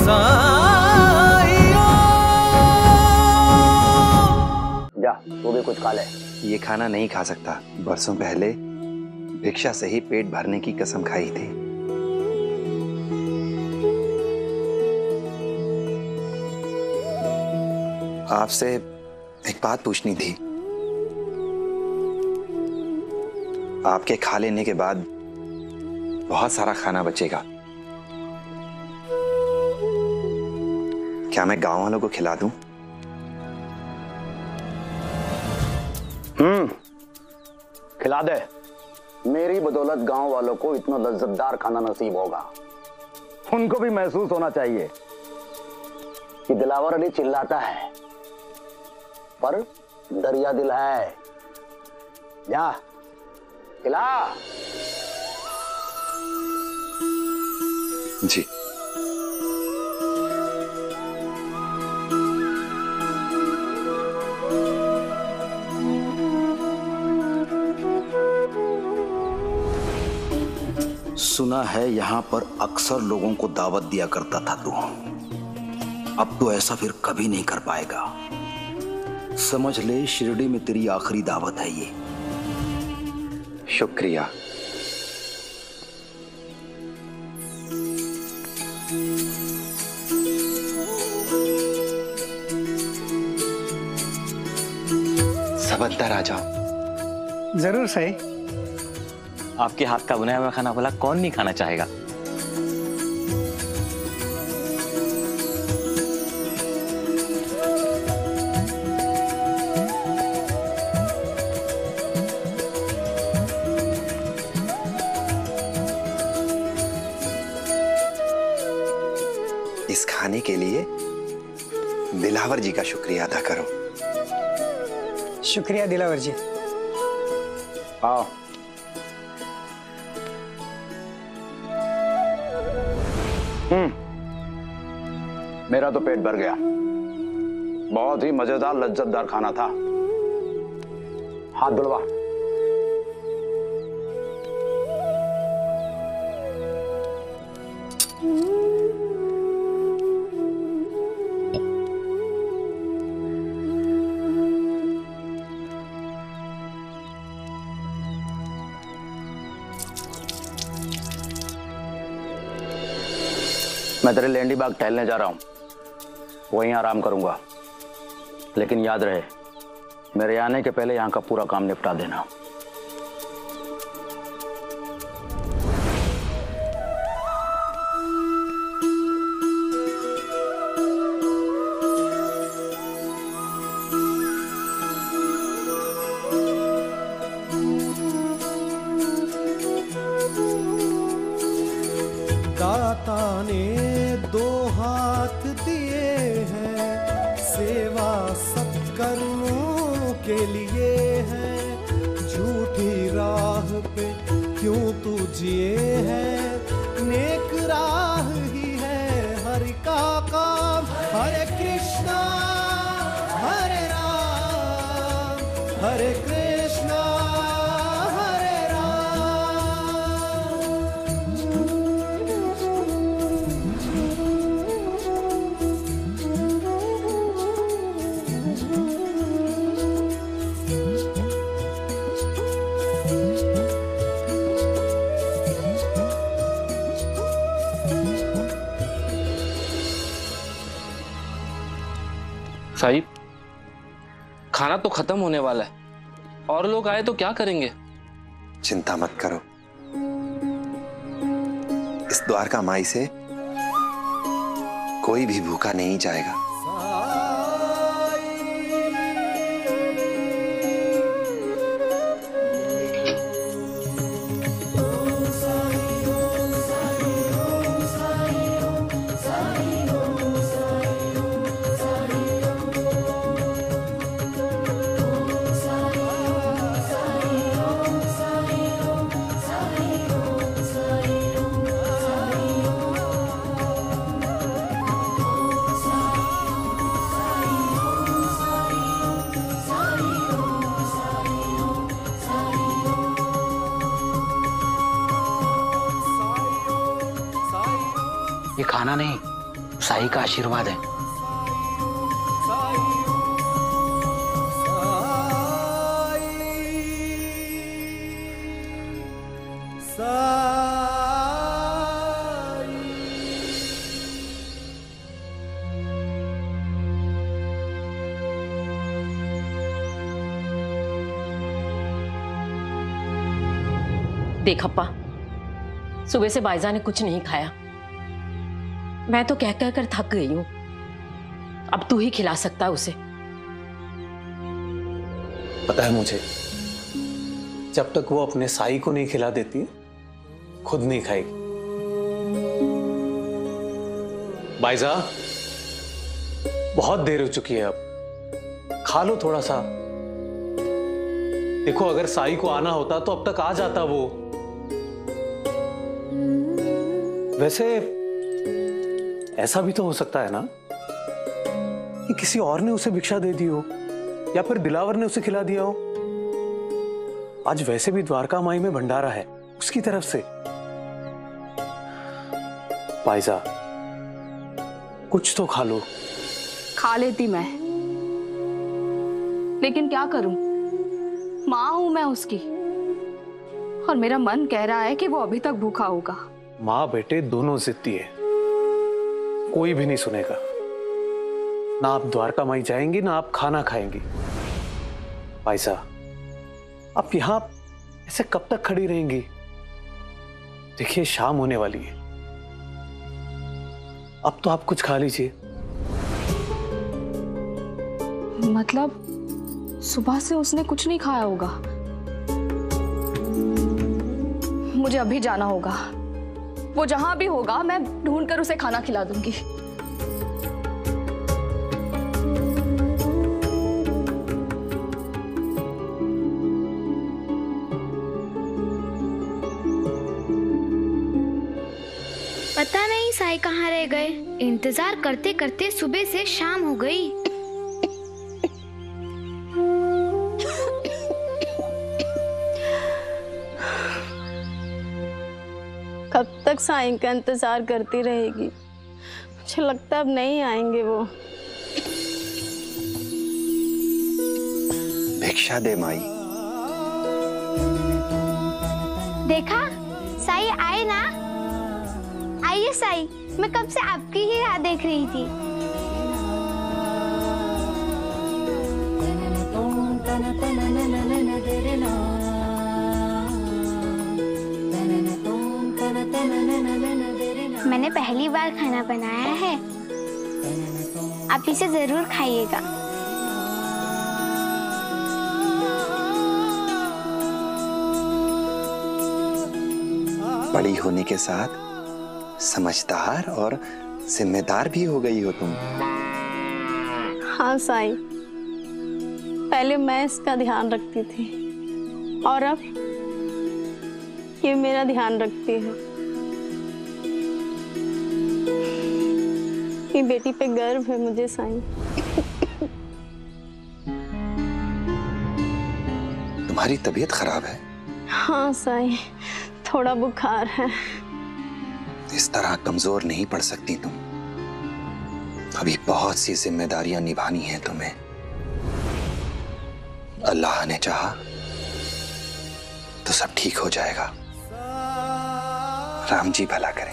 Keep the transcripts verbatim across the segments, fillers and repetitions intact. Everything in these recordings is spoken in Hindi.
जा तू भी कुछ खा ले। ये खाना नहीं खा सकता, बरसों पहले भिक्षा से ही पेट भरने की कसम खाई थी। आपसे एक बात पूछनी थी। आपके खा लेने के बाद बहुत सारा खाना बचेगा, क्या मैं गांव वालों को खिला दूं? हम्म, खिला दे। मेरी बदौलत गांव वालों को इतना लज्जतदार खाना नसीब होगा। उनको भी महसूस होना चाहिए कि दिलावर अली चिल्लाता है पर दरिया दिल है। जा खिला। जी। सुना है यहां पर अक्सर लोगों को दावत दिया करता था तू, अब तो ऐसा फिर कभी नहीं कर पाएगा। समझ ले शिरडी में तेरी आखिरी दावत है ये। शुक्रिया। सब अंदर आ जाओ। जरूर सही। आपके हाथ का बनाया हुआ खाना भला कौन नहीं खाना चाहेगा। इस खाने के लिए दिलावर जी का शुक्रिया अदा करो। शुक्रिया दिलावर जी। आओ। हम्म, मेरा तो पेट भर गया। बहुत ही मजेदार लज्जतदार खाना था। हाथ धुलवा। मैं तेरे लेंडी बाग टहलने जा रहा हूं, वहीं आराम करूंगा। लेकिन याद रहे, मेरे आने के पहले यहां का पूरा काम निपटा देना। दाता ने दो हाथ दिए हैं, सेवा सत्कर्मों के लिए है। झूठी राह पे क्यों तू जिए है, नेक राह ही है हरि का काम। हरे कृष्णा हरे राम, हरे कृष्णा हरे राम। साहिब, खाना तो खत्म होने वाला है, और लोग आए तो क्या करेंगे? चिंता मत करो, इस द्वारका माई से कोई भी भूखा नहीं जाएगा। ये खाना नहीं, साई का आशीर्वाद है। देख अप्पा, सुबह से बायजा ने कुछ नहीं खाया। मैं तो कह कह कर थक गई हूं। अब तू ही खिला सकता है उसे। पता है मुझे, जब तक वो अपने साई को नहीं खिला देती खुद नहीं खाएगी। बायजा, बहुत देर हो चुकी है, अब खा लो थोड़ा सा। देखो, अगर साई को आना होता तो अब तक आ जाता वो। वैसे ऐसा भी तो हो सकता है ना कि किसी और ने उसे भिक्षा दे दी हो, या फिर दिलावर ने उसे खिला दिया हो। आज वैसे भी द्वारका माई में भंडारा है उसकी तरफ से। पायजा, कुछ तो खा लो। खा लेती मैं, लेकिन क्या करूं, मां हूं मैं उसकी, और मेरा मन कह रहा है कि वो अभी तक भूखा होगा। माँ बेटे दोनों जिद्दी है, कोई भी नहीं सुनेगा। ना आप द्वारका माई जाएंगी ना आप खाना खाएंगी। पायजा, आप यहां ऐसे कब तक खड़ी रहेंगी? देखिए, शाम होने वाली है, अब तो आप कुछ खा लीजिए। मतलब सुबह से उसने कुछ नहीं खाया होगा। मुझे अभी जाना होगा, वो जहां भी होगा मैं ढूंढकर उसे खाना खिला दूंगी। पता नहीं साई कहाँ रह गए। इंतजार करते करते सुबह से शाम हो गई। कब तक साई का इंतजार करती रहेगी? मुझे लगता है अब नहीं आएंगे वो। भिक्षा दे माई। देखा, साई आए ना। आइए साई, मैं कब से आपकी ही राह देख रही थी। मैंने पहली बार खाना बनाया है, आप इसे जरूर खाइएगा। बड़ी होने के साथ समझदार और जिम्मेदार भी हो गई हो तुम। हाँ साई, पहले मैं इसका ध्यान रखती थी और अब ये मेरा ध्यान रखती है। ये बेटी पे गर्व है मुझे साई। तुम्हारी तबीयत खराब है? हाँ साई, थोड़ा बुखार है। इस तरह कमजोर नहीं पड़ सकती तुम। अभी बहुत सी जिम्मेदारियां निभानी हैं तुम्हें। अल्लाह ने चाहा तो सब ठीक हो जाएगा। राम जी भला करें।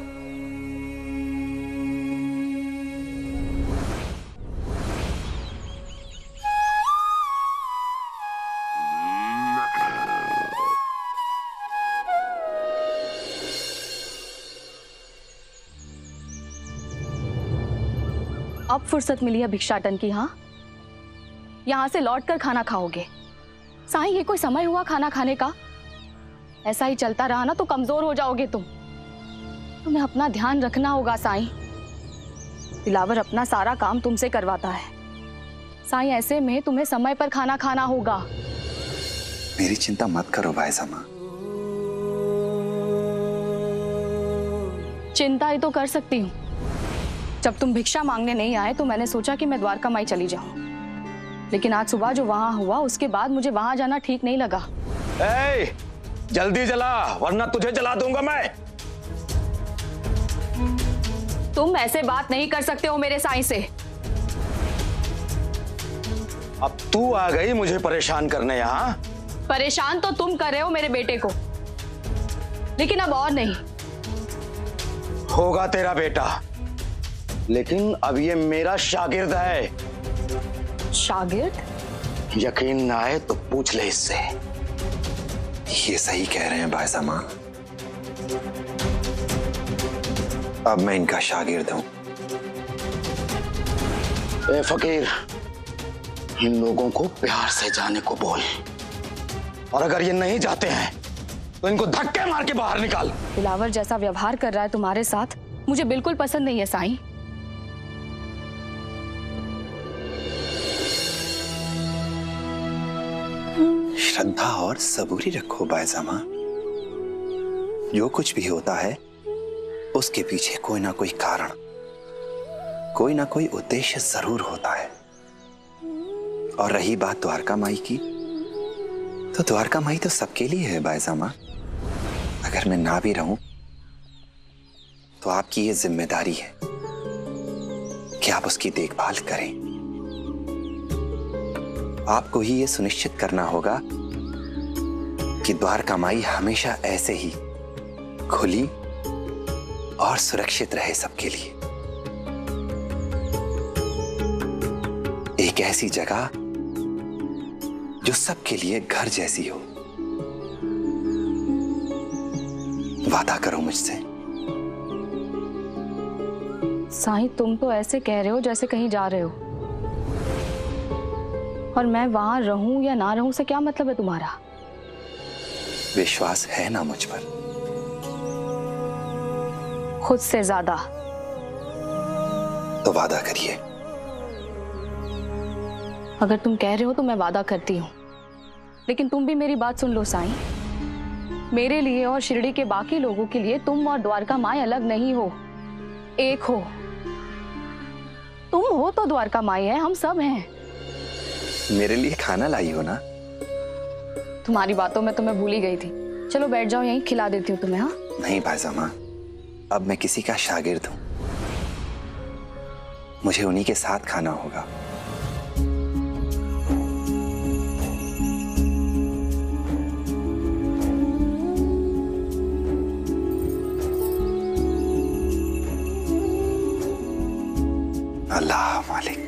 अब फुर्सत मिली है भिक्षाटन की। हाँ, यहां से लौटकर खाना खाओगे। साईं, ये कोई समय हुआ खाना खाने का? ऐसा ही चलता रहा ना तो कमजोर हो जाओगे तुम। तुम्हें अपना ध्यान रखना होगा साईं। दिलावर अपना सारा काम तुमसे करवाता है। साईं, ऐसे में तुम्हें समय पर खाना खाना होगा। मेरी चिंता मत करो भाईसा माँ। चिंता ही तो कर सकती हूँ। जब तुम भिक्षा मांगने नहीं आए तो मैंने सोचा कि मैं द्वारका माई चली जाऊं, लेकिन आज सुबह जो वहां हुआ उसके बाद मुझे वहां जाना ठीक नहीं लगा। ए, जल्दी चला वरना तुझे जला दूंगा मैं। तुम ऐसे बात नहीं कर सकते हो मेरे साईं से। अब तू आ गई मुझे परेशान करने यहाँ। परेशान तो तुम कर रहे हो मेरे बेटे को, लेकिन अब और नहीं। होगा तेरा बेटा, लेकिन अब ये मेरा शागिर्द है। शागिर्द? यकीन ना आए तो पूछ ले इससे। ये सही कह रहे हैं भाई साहब, अब मैं इनका शागिर्द हूं। ए फकीर, इन लोगों को प्यार से जाने को बोल, और अगर ये नहीं जाते हैं तो इनको धक्के मार के बाहर निकाल। दिलावर जैसा व्यवहार कर रहा है तुम्हारे साथ मुझे बिल्कुल पसंद नहीं है साईं। श्रद्धा और सबूरी रखो बायजामा। जो कुछ भी होता है उसके पीछे कोई ना कोई कारण, कोई ना कोई उद्देश्य जरूर होता है। और रही बात द्वारका माई की, तो द्वारका माई तो सबके लिए है बायजामा। अगर मैं ना भी रहूं तो आपकी ये जिम्मेदारी है कि आप उसकी देखभाल करें। आपको ही ये सुनिश्चित करना होगा कि द्वारका माई हमेशा ऐसे ही खुली और सुरक्षित रहे सबके लिए। एक ऐसी जगह जो सबके लिए घर जैसी हो। वादा करो मुझसे। साईं तुम तो ऐसे कह रहे हो जैसे कहीं जा रहे हो, और मैं वहां रहूं या ना रहूं से क्या मतलब है तुम्हारा? विश्वास है ना मुझ पर? खुद से ज्यादा। तो वादा करिए। अगर तुम कह रहे हो तो मैं वादा करती हूँ, लेकिन तुम भी मेरी बात सुन लो साईं। मेरे लिए और शिरडी के बाकी लोगों के लिए तुम और द्वारका माई अलग नहीं हो, एक हो। तुम हो तो द्वारका माई है, हम सब हैं। मेरे लिए खाना लाई हो ना? तुम्हारी बातों में तो मैं भूल ही गई थी। चलो बैठ जाओ, यहीं खिला देती हूँ तुम्हें। हाँ नहीं भाईजामा, अब मैं किसी का शागिर्द हूं, मुझे उन्हीं के साथ खाना होगा। अल्लाह मालिक।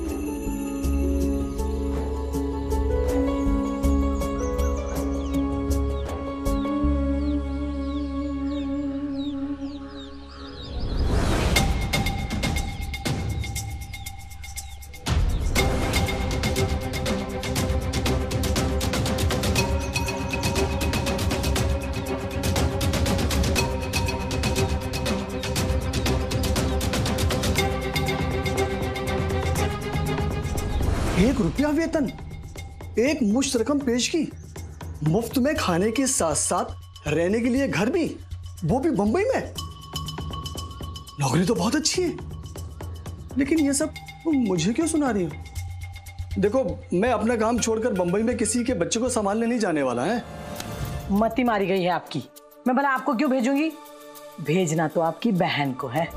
एक रुपया वेतन, एक मुश्त रकम पेश की, मुफ्त में खाने के साथ साथ रहने के लिए घर भी, वो भी बंबई में। नौकरी तो बहुत अच्छी है, लेकिन ये सब मुझे क्यों सुना रही हो? देखो, मैं अपना काम छोड़कर बंबई में किसी के बच्चे को संभालने नहीं जाने वाला है। मती मारी गई है आपकी। मैं भला आपको क्यों भेजूंगी? भेजना तो आपकी बहन को है।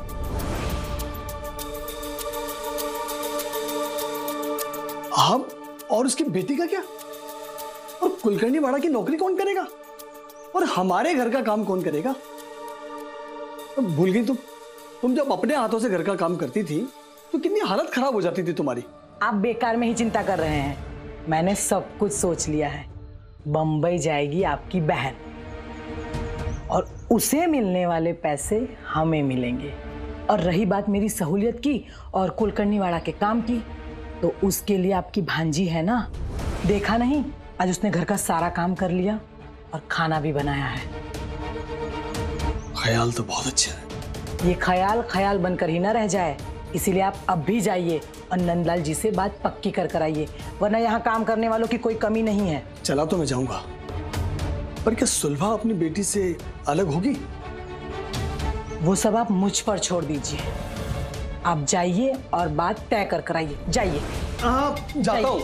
हम और उसकी बेटी का क्या? और कुलकर्णी वाड़ा की नौकरी कौन करेगा? और हमारे घर का काम कौन करेगा? तो भूल गई तुम तुम जब अपने हाथों से घर का काम करती थी तो कितनी हालत खराब हो जाती थी तुम्हारी। आप बेकार में ही चिंता कर रहे हैं। मैंने सब कुछ सोच लिया है। बंबई जाएगी आपकी बहन, और उसे मिलने वाले पैसे हमें मिलेंगे। और रही बात मेरी सहूलियत की और कुलकर्णी वाड़ा के काम की, तो उसके लिए आपकी भांजी है ना, देखा नहीं आज उसने घर का सारा काम कर लिया और खाना भी बनाया है। ख्याल तो बहुत अच्छा है। ये ख्याल ख्याल बनकर ही ना रह जाए, इसीलिए आप अब भी जाइए और नंदलाल जी से बात पक्की कर कर आइए, वरना यहाँ काम करने वालों की कोई कमी नहीं है। चला तो मैं जाऊंगा, पर क्या सुलभा अपनी बेटी से अलग होगी? वो सब आप मुझ पर छोड़ दीजिए। आप जाइए और बात तय कर कर आइए। जाइए। हाँ, जाता हूँ।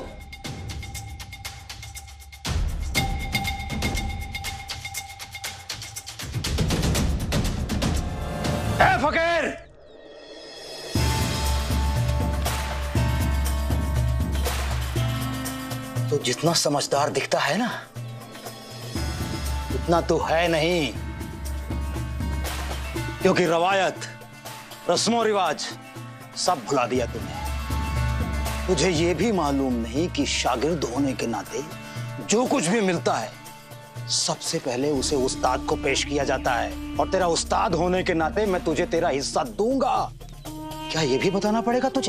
ए फकीर, जितना समझदार दिखता है ना, उतना तो है नहीं। क्योंकि रवायत, रस्मों रिवाज सब भुला दिया तूने। तुझे यह भी मालूम नहीं कि शागिर्द होने के नाते जो कुछ भी मिलता है सबसे पहले उसे उस्ताद को पेश किया जाता है, और तेरा उस्ताद होने के नाते मैं तुझे तेरा हिस्सा दूंगा। क्या यह भी बताना पड़ेगा तुझे?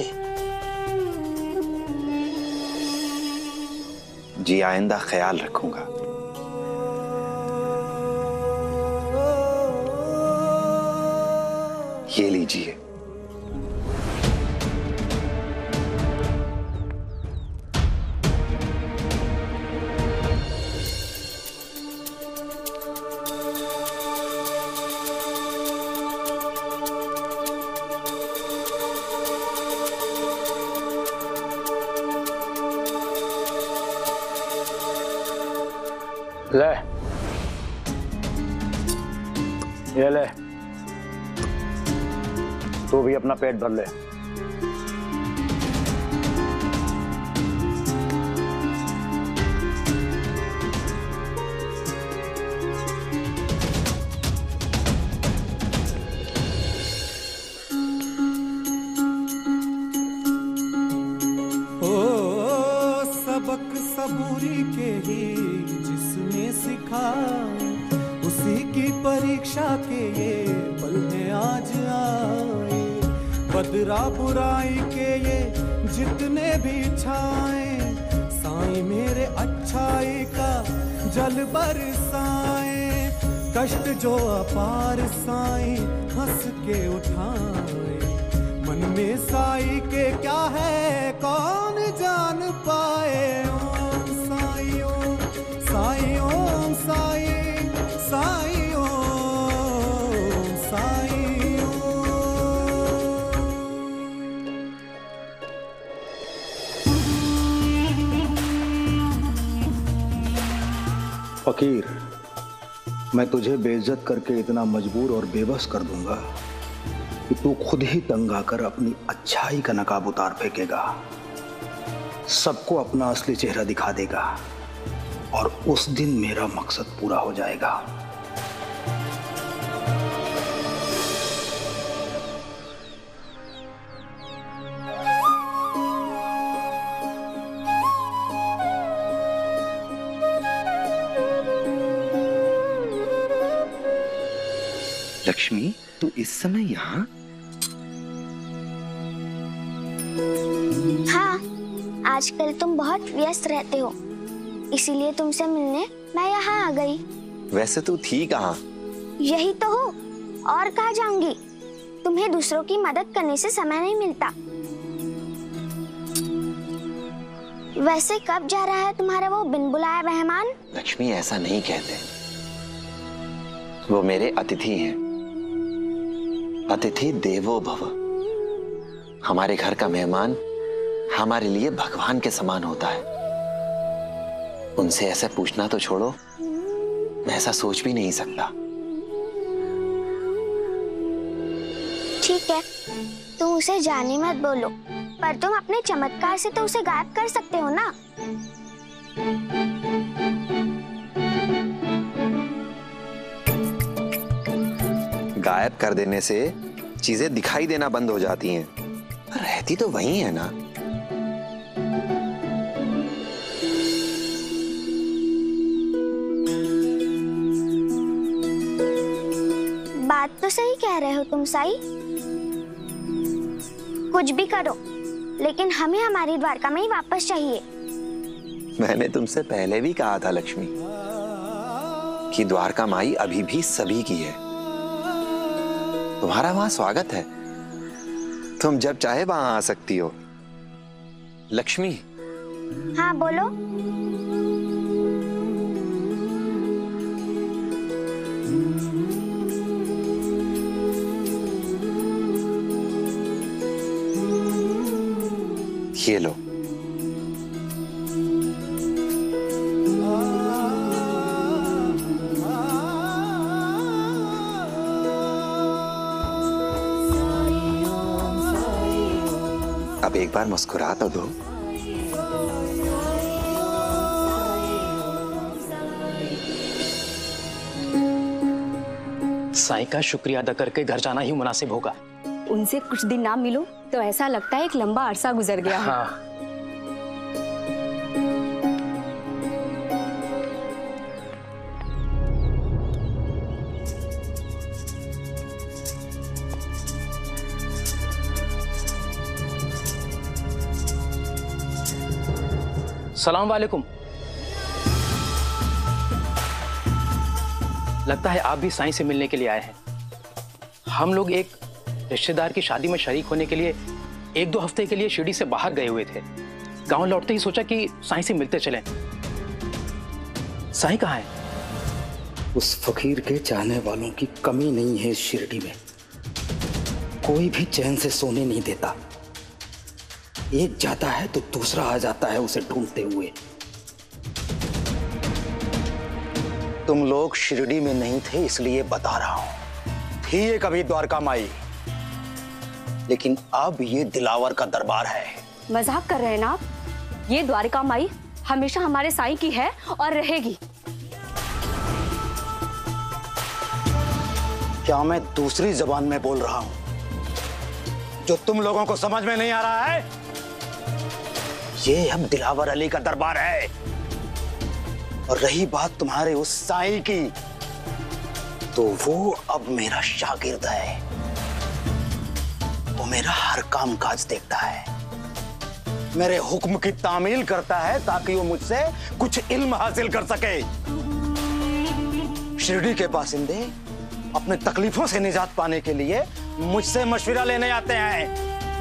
जी आइंदा ख्याल रखूंगा। ये लीजिए। ले, ये ले, तू भी अपना पेट भर ले। ओ सबक सबूरी के ही जिसने सिखाए, उसी की परीक्षा के ये पल में आज आए। बदरा बुराई के ये जितने भी छाए, साईं मेरे अच्छाई का जल बरसाए। कष्ट जो अपार साईं हंस के उठाए, मन में साईं के क्या है कौन जान पाए। ओम साईं ओम साईं ओम साईं साईं ओम साईं ओम। फकीर, मैं तुझे बेइज्जत करके इतना मजबूर और बेबस कर दूंगा कि तू खुद ही तंग आकर अपनी अच्छाई का नकाब उतार फेंकेगा, सबको अपना असली चेहरा दिखा देगा, और उस दिन मेरा मकसद पूरा हो जाएगा। लक्ष्मी, तू इस समय यहाँ? हाँ, आजकल तुम बहुत व्यस्त रहते हो, इसीलिए तुमसे मिलने मैं यहाँ आ गई। वैसे तू थी कहाँ? यही तो हो, और कहाँ जाऊंगी। तुम्हें दूसरों की मदद करने से समय नहीं मिलता। वैसे कब जा रहा है तुम्हारा वो बिन बुलाया मेहमान? लक्ष्मी, ऐसा नहीं कहते, वो मेरे अतिथि हैं। अतिथि देवो भव। हमारे घर का मेहमान हमारे लिए भगवान के समान होता है। उनसे ऐसे पूछना तो छोड़ो, मैं ऐसा सोच भी नहीं सकता। ठीक है, तुम उसे जाने मत बोलो, पर तुम अपने चमत्कार से तो उसे गायब कर सकते हो ना। गायब कर देने से चीजें दिखाई देना बंद हो जाती हैं, पर रहती तो वही है ना। बात तो सही कह रहे हो तुम साई। कुछ भी करो, लेकिन हमें हमारी द्वारका में ही वापस चाहिए। मैंने तुमसे पहले भी कहा था लक्ष्मी कि द्वारका माई अभी भी सभी की है। तुम्हारा वहां स्वागत है, तुम जब चाहे वहां आ सकती हो। लक्ष्मी। हाँ बोलो। ये लो। अब एक बार मुस्कुरा तो दो। साईं का शुक्रिया अदा करके घर जाना ही मुनासिब होगा। उनसे कुछ दिन ना मिलो तो ऐसा लगता है एक लंबा अरसा गुजर गया है। हाँ। सलाम वालेकुम। लगता है आप भी साईं से मिलने के लिए आए हैं। हम लोग एक रिश्तेदार की शादी में शरीक होने के लिए एक दो हफ्ते के लिए शिरडी से बाहर गए हुए थे। गांव लौटते ही सोचा कि साईं से मिलते चलें। साईं कहाँ है? उस फकीर के चाहने वालों की कमी नहीं है इस शिरडी में। कोई भी चैन से सोने नहीं देता। एक जाता है तो दूसरा आ जाता है उसे ढूंढते हुए। तुम लोग शिरडी में नहीं थे इसलिए बता रहा हूं। थी ये कभी द्वारका माई, लेकिन अब ये दिलावर का दरबार है। मजाक कर रहे हैं ना आप? ये द्वारका माई हमेशा हमारे साईं की है और रहेगी। क्या मैं दूसरी जबान में बोल रहा हूं जो तुम लोगों को समझ में नहीं आ रहा है? ये अब दिलावर अली का दरबार है। और रही बात तुम्हारे उस साईं की, तो वो अब मेरा शागिर्द है। वो मेरा हर काम काज देखता है, मेरे हुक्म की तामील करता है ताकि वो मुझसे कुछ इल्म हासिल कर सके। शिरडी के बासिंदे अपने तकलीफों से निजात पाने के लिए मुझसे मशवरा लेने आते हैं।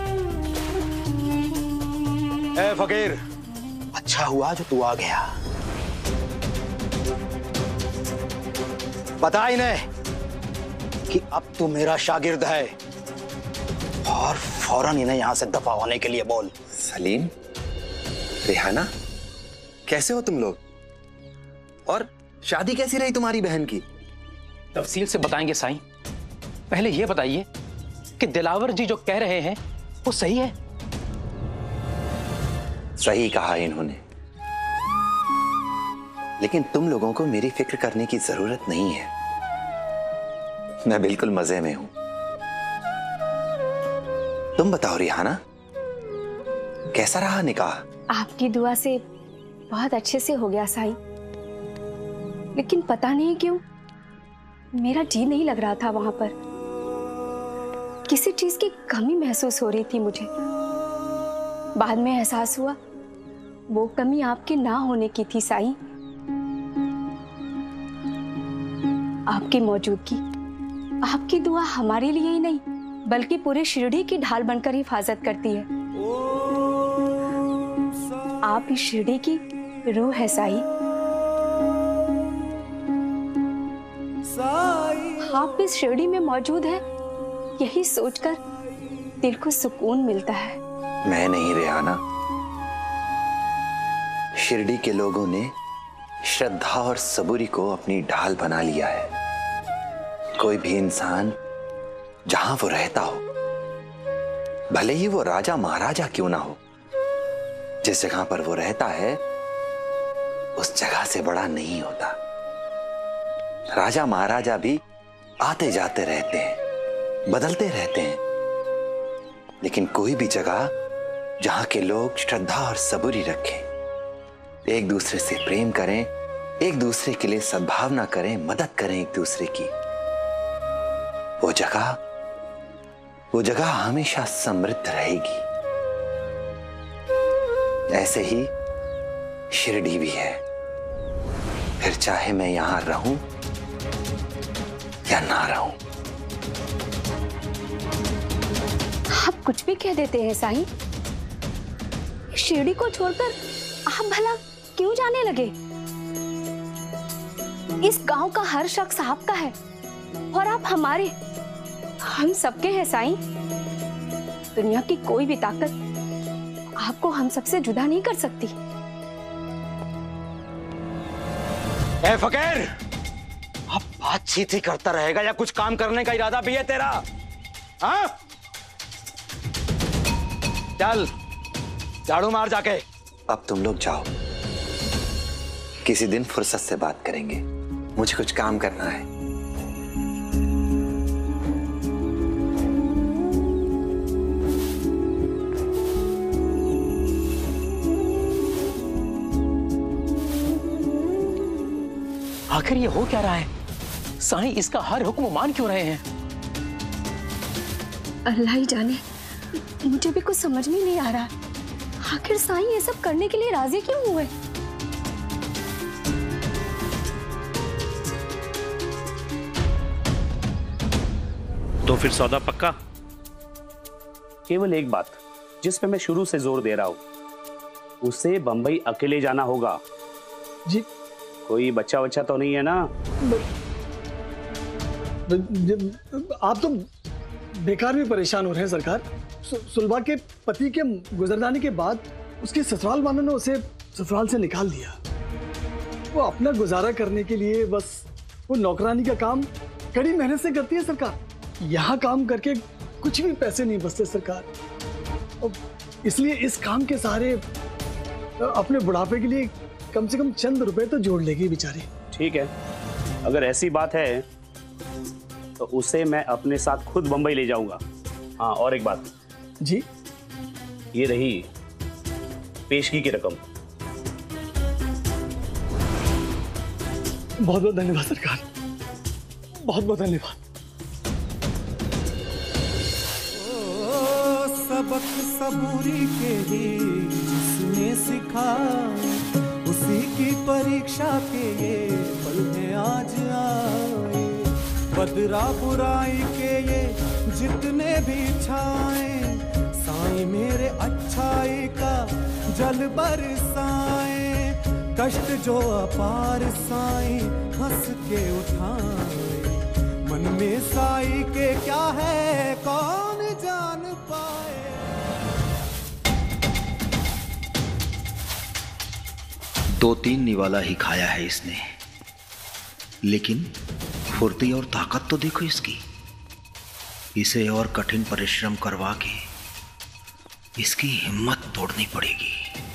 ए फकीर, अच्छा हुआ जो तू आ गया। बता इन्हें कि अब तू मेरा शागिर्द है और फौरन इन्हें यहां से दफा होने के लिए बोल। सलीम, रेहाना, कैसे हो तुम लोग? और शादी कैसी रही तुम्हारी बहन की? तफसील से बताएंगे साईं। पहले यह बताइए कि दिलावर जी जो कह रहे हैं वो सही है? सही कहा इन्होंने, लेकिन तुम लोगों को मेरी फिक्र करने की जरूरत नहीं है। मैं बिल्कुल मजे में हूं। तुम बताओ रिहाना, कैसा रहा निकाह? आपकी दुआ से बहुत अच्छे से हो गया साईं, लेकिन पता नहीं क्यों मेरा जी नहीं लग रहा था। वहां पर किसी चीज की कमी महसूस हो रही थी मुझे। बाद में एहसास हुआ वो कमी आपके ना होने की थी साईं। आपकी मौजूदगी, आपकी दुआ हमारे लिए ही नहीं बल्कि पूरे शिरडी की ढाल बनकर हिफाजत करती है। आप इस शिरडी की रूह है साईं। आप इस शिरडी में मौजूद है, यही सोचकर दिल को सुकून मिलता है। मैं नहीं रेहाना, शिरडी के लोगों ने श्रद्धा और सबूरी को अपनी ढाल बना लिया है। कोई भी इंसान जहां वो रहता हो, भले ही वो राजा महाराजा क्यों ना हो, जिस जगह पर वो रहता है उस जगह से बड़ा नहीं होता। राजा महाराजा भी आते जाते रहते हैं, बदलते रहते हैं, लेकिन कोई भी जगह जहां के लोग श्रद्धा और सबूरी रखें, एक दूसरे से प्रेम करें, एक दूसरे के लिए सद्भावना करें, मदद करें एक दूसरे की, वो जगह वो जगह हमेशा समृद्ध रहेगी। ऐसे ही शिरडी भी है। फिर चाहे मैं यहां रहूं या ना रहूं। आप कुछ भी कह देते हैं साईं। शिरडी को छोड़कर आप भला क्यों जाने लगे? इस गांव का हर शख्स आपका है और आप हमारे, हम सबके हैं साईं। दुनिया की कोई भी ताकत आपको हम सबसे जुदा नहीं कर सकती। ए फकीर, अब बातचीत ही करता रहेगा या कुछ काम करने का इरादा भी है तेरा? हाँ? चल झाड़ू मार जाके। अब तुम लोग जाओ, किसी दिन फुर्सत से बात करेंगे, मुझे कुछ काम करना है। आखिर ये हो क्या रहा है? साईं इसका हर हुक्म मान क्यों रहे हैं? अल्लाह ही जाने, मुझे भी कुछ समझ में नहीं आ रहा। आखिर साईं ये सब करने के लिए राजी क्यों हुए? तो फिर सौदा पक्का? केवल एक बात जिस पे मैं शुरू से जोर दे रहा हूं, उसे बंबई अकेले जाना होगा। जी। कोई बच्चा बच्चा तो नहीं है ना? आप तो बेकार में परेशान हो रहे हैं सरकार। सुलभा के पति के गुजर जाने के बाद उसके ससुराल वालों ने उसे ससुराल से निकाल दिया। वो अपना गुजारा करने के लिए बस वो नौकरानी का काम कड़ी मेहनत से करती है सरकार। यहाँ काम करके कुछ भी पैसे नहीं बचते सरकार, इसलिए इस काम के सहारे अपने बुढ़ापे के लिए कम से कम चंद रुपए तो जोड़ लेगी बेचारी। ठीक है, अगर ऐसी बात है तो उसे मैं अपने साथ खुद बंबई ले जाऊंगा। हाँ, और एक बात जी, ये रही पेशगी की रकम। बहुत बहुत धन्यवाद सरकार, बहुत बहुत धन्यवाद। सबक सबूरी के ही जिसने सिखा, उसी की परीक्षा के ये पल हैं आज आए। बदरा बुराई के ये जितने भी छाए, साईं मेरे अच्छाई का जल बरसाए। कष्ट जो अपार साईं हंस के उठाए, मन में साईं के क्या है कौन जान पाए। दो तीन निवाला ही खाया है इसने, लेकिन फुर्ती और ताकत तो देखो इसकी। इसे और कठिन परिश्रम करवा के इसकी हिम्मत तोड़नी पड़ेगी।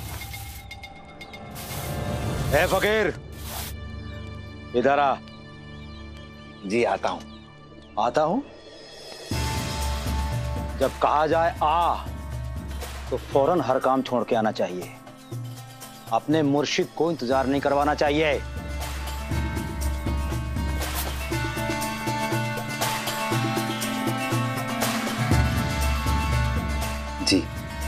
ए फकीर, इधर आ। जी आता हूं। आता हूं? जब कहा जाए आ तो फौरन हर काम छोड़ के आना चाहिए। अपने मुर्शिद को इंतजार नहीं करवाना चाहिए। जी,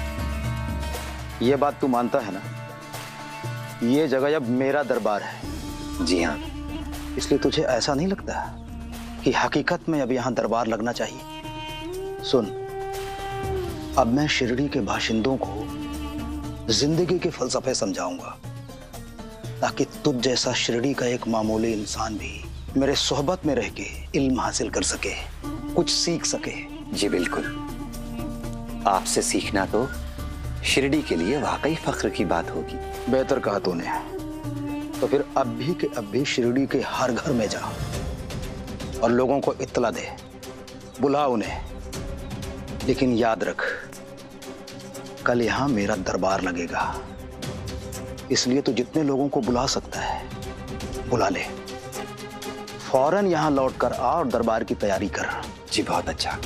ये बात तू मानता है ना? ये जगह अब मेरा दरबार है। जी हाँ। इसलिए तुझे ऐसा नहीं लगता कि हकीकत में अब यहां दरबार लगना चाहिए? सुन, अब मैं शिरडी के बाशिंदों को जिंदगी के फलसफे समझाऊंगा, ताकि तुझ जैसा शिरडी का एक मामूली इंसान भी मेरे सोहबत में रह के इल्म हासिल कर सके, कुछ सीख सके। जी बिल्कुल, आपसे सीखना तो शिरडी के लिए वाकई फख्र की बात होगी। बेहतर कहा तूने। तो फिर अब भी के अब भी शिरडी के हर घर में जा और लोगों को इत्तला दे, बुला उन्हें। लेकिन याद रख, कल यहां मेरा दरबार लगेगा, इसलिए तो जितने लोगों को बुला सकता है बुला ले। फौरन यहां लौट कर आ और दरबार की तैयारी कर। जी बहुत अच्छा।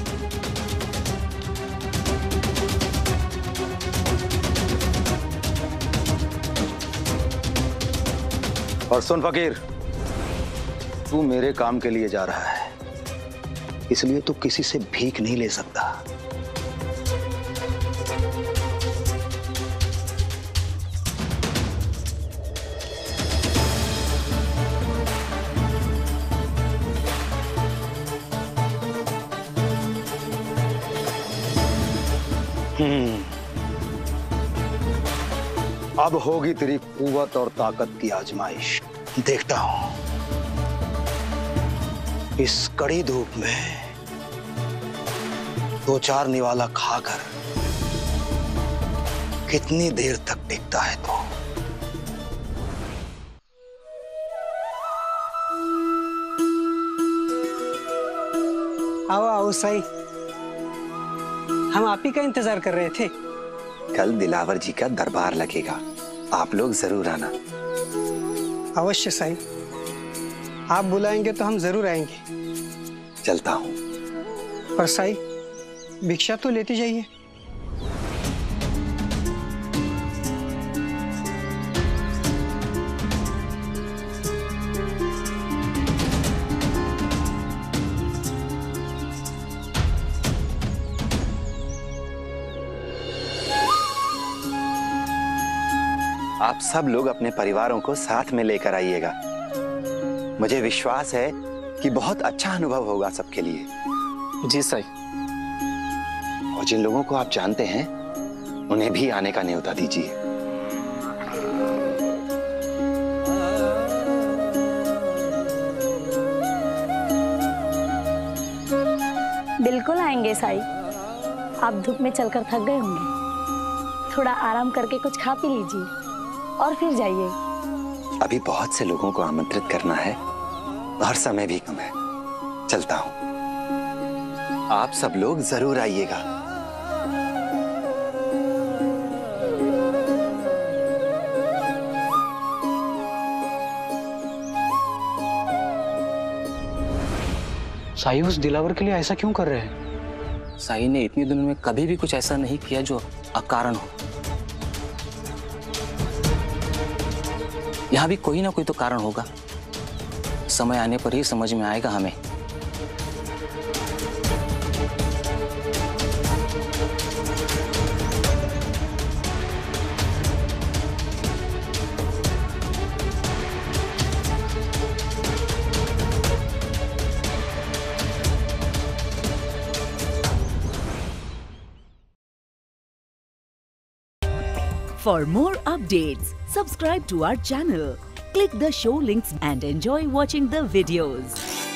और सुन फकीर, तू मेरे काम के लिए जा रहा है, इसलिए तू किसी से भीख नहीं ले सकता। हम्म, अब होगी तेरी कुव्वत और ताकत की आजमाइश। देखता हूं इस कड़ी धूप में दो चार निवाला खाकर कितनी देर तक टिकता है तो। आओ आओ साईं, हम आप ही का इंतजार कर रहे थे। कल दिलावर जी का दरबार लगेगा, आप लोग जरूर आना। अवश्य साईं, आप बुलाएंगे तो हम जरूर आएंगे। चलता हूं। पर साईं, भिक्षा तो लेती जाइए। आप सब लोग अपने परिवारों को साथ में लेकर आइएगा। मुझे विश्वास है कि बहुत अच्छा अनुभव होगा सबके लिए। जी साई। और जिन लोगों को आप जानते हैं उन्हें भी आने का न्योता दीजिए। बिल्कुल आएंगे साई। आप धूप में चलकर थक गए होंगे, थोड़ा आराम करके कुछ खा पी लीजिए और फिर जाइए। अभी बहुत से लोगों को आमंत्रित करना है और समय भी कम है। चलता हूं। आप सब लोग जरूर आइएगा। साई उस दिलावर के लिए ऐसा क्यों कर रहे हैं? साई ने इतनी दिनों में कभी भी कुछ ऐसा नहीं किया जो अकारण हो। यहाँ भी कोई ना कोई तो कारण होगा। समय आने पर ही समझ में आएगा हमें। For more updates, subscribe to our channel, click the show links and enjoy watching the videos.